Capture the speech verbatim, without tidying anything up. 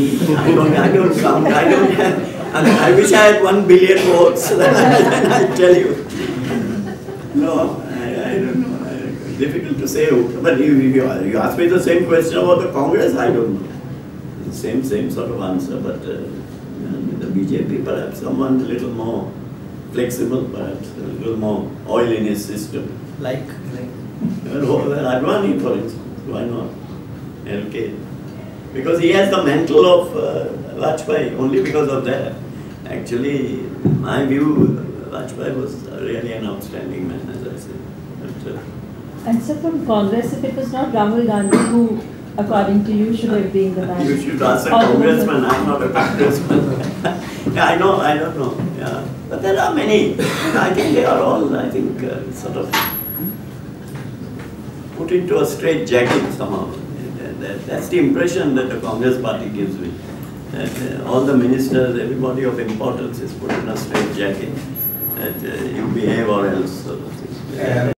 me. I don't, I don't count. I don't have, I, mean, I wish I had one billion votes. Then I, I tell you. No, I, I don't know. I don't know. Difficult to say. But you, you, you ask me the same question about the Congress, I don't know. Same, same sort of answer. But uh, the B J P, perhaps someone a little more flexible, perhaps a little more oil in his system. Like? like. Well, Advani, for instance, why not? L K. Because he has the mantle of uh, Vajpayee, only because of that. Actually, in my view, Vajpayee was really an outstanding man, as I said. But, uh, and so from Congress, if it was not Rahul Gandhi who, according to you, should have been the man? You should ask a congressman, I'm not a congressman. Yeah, I know, I don't know. Yeah. But there are many. I think they are all, I think, uh, sort of put into a straight jacket somehow. That, that's the impression that the Congress party gives me. That uh, all the ministers, everybody of importance is put in a straight jacket. That uh, you behave or else. Sort of thing.